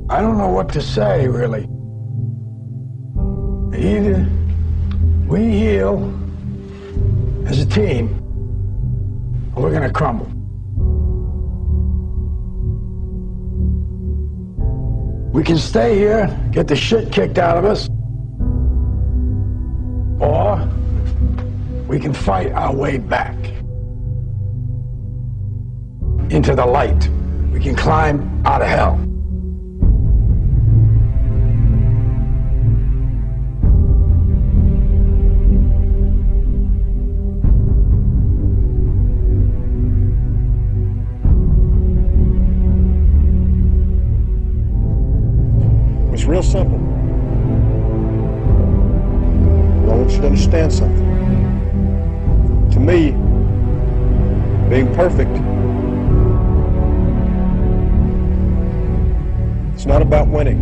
I don't know what to say, really. Either we heal as a team, or we're gonna crumble. We can stay here, get the shit kicked out of us, or we can fight our way back into the light. We can climb out of hell. It's real simple. But I want you to understand something. To me, being perfect, it's not about winning.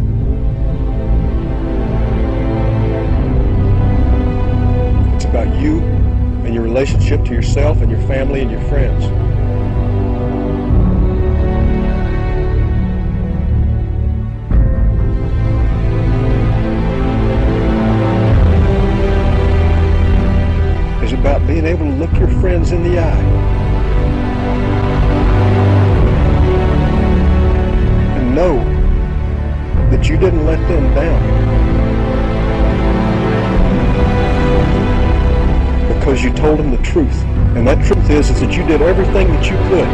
It's about you and your relationship to yourself and your family and your friends. It's about being able to look your friends in the eye and know that you didn't let them down because you told them the truth. And that truth is that you did everything that you could.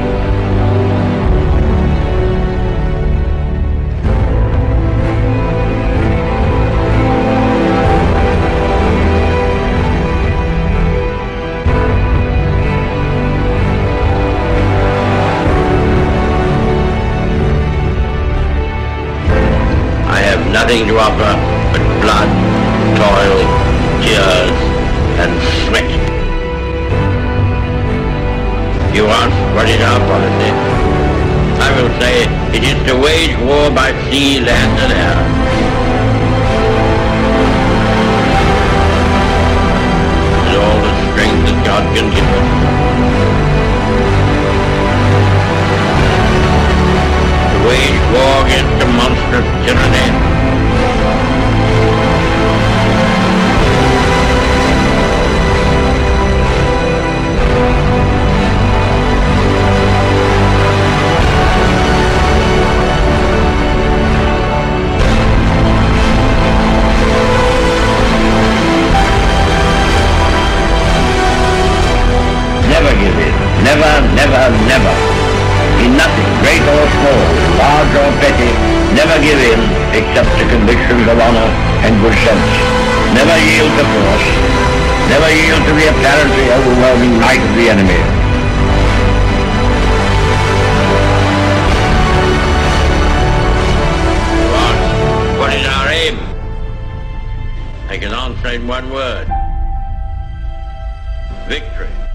Nothing to offer but blood, toil, tears, and sweat. You ask what is our policy? I will say it is to wage war by sea, land, and air. With all the strength that God can give us. To wage war against a monstrous tyranny. Never give in. Never, never, never. In nothing, great or small, large or petty, never give in except to convictions of honor and good sense. Never yield to force. Never yield to the apparently overwhelming might of the enemy. What is our aim? I can answer in one word. Victory.